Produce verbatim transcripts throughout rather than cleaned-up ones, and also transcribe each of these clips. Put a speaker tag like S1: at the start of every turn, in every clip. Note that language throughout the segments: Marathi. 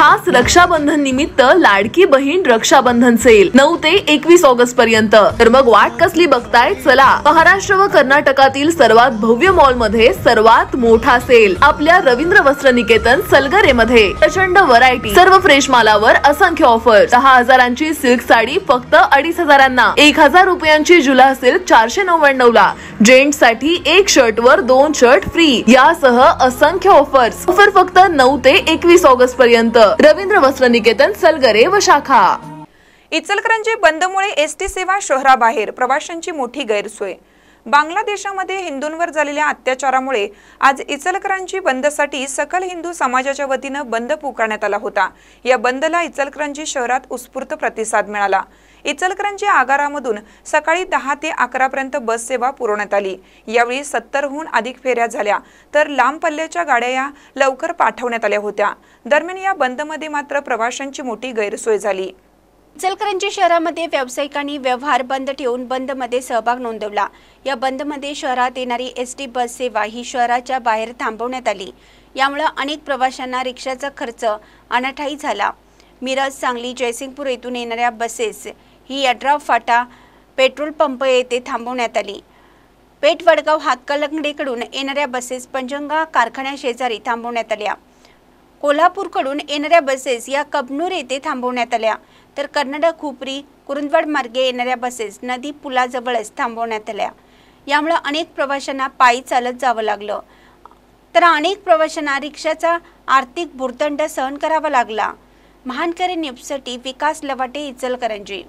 S1: खास रक्षाबंधन निमित्त लाडकी बहीण रक्षाबंधन सेल नऊ ते एकवीस ऑगस्ट पर्यंत। तर मग वाट कसली बघताय, चला महाराष्ट्र व कर्नाटकातील सर्वात भव्य मॉल मध्ये सर्वात मोठा सेल आपल्या रवींद्र वस्त्र निकेतन सलगरे मध्ये। प्रचंड व्हरायटी, सर्व फ्रेश मालावर असंख्य ऑफर। दहा हजारांची सिल्क साडी फक्त अडीच हजारांना, एक हजार रुपयांची जुला सिल्क चारशे नव्याण्णव ला, जेंट्स साठी एक शर्ट वर दोन शर्ट फ्री यासह असंख्य ऑफर्स। ऑफर फक्त नऊ ते एकवीस ऑगस्ट पर्यंत। रवींद्र वस्त्र निकेतन सलगरे व शाखा।
S2: इचलकरंजी बंदमुळे एसटी सेवा शहराबाहेर, प्रवाशांची मोठी गैरसोय। बांगलादेशामध्ये हिंदूंवर झालेल्या अत्याचारामुळे आज इचलकरंजी बंदसाठी सकल हिंदू समाजाच्या वतीने बंद पुकारण्यात आला होता। या बंदला इचलकरंजी शहरात उत्स्फूर्त प्रतिसाद मिळाला। इचलकरंजी आगारामधून सकाळी दहा ते अकरा पर्यंत बस सेवा पुरवण्यात आली। यावेळी सत्तर हून अधिक फेऱ्या झाल्या, तर लांब पल्ल्याच्या गाड्या या लवकर पाठवण्यात आल्या होत्या। दरम्यान या बंदमध्ये मात्र प्रवाशांची मोठी गैरसोय झाली।
S3: इचलकरंजी शहरामध्ये व्यावसायिकांनी व्यवहार बंद ठेवून बंदमध्ये सहभाग नोंदवला। या बंदमध्ये शहरात येणारी एसटी बस सेवा ही शहराच्या बाहेर थांबवण्यात आली। यामुळे अनेक प्रवाशांना रिक्षाचा खर्च अनाठायी झाला। मिरज, सांगली, जयसिंगपूर येथून येणाऱ्या बसेस ही यड्राव फाटा पेट्रोल पंप येथे थांबवण्यात आली। पेठ वडगाव हातकणंगलेकडून येणाऱ्या बसेस पंजंगा कारखान्या शेजारी थांबवण्यात आल्या। कोल्हापूरकडून येणाऱ्या बसेस या कबनूर येथे थांबवण्यात आल्या, तर कर्नाटक हुपरी कुरुंदवाड मार्गे येणाऱ्या बसेस नदी पुलाजवळच थांबवण्यात आल्या। यामुळे अनेक प्रवाशांना पायी चालत जावं लागलं, तर अनेक प्रवाशांना रिक्षाचा आर्थिक भुर्दंड सहन करावा लागला। महानकरी न्यूजसाठी विकास लवाटे, इचलकरंजी।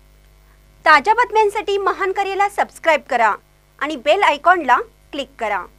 S3: ताज्या बातम्यांसाठी महानकरीला सबस्क्राइब करा आणि बेल आयकॉनला क्लिक करा।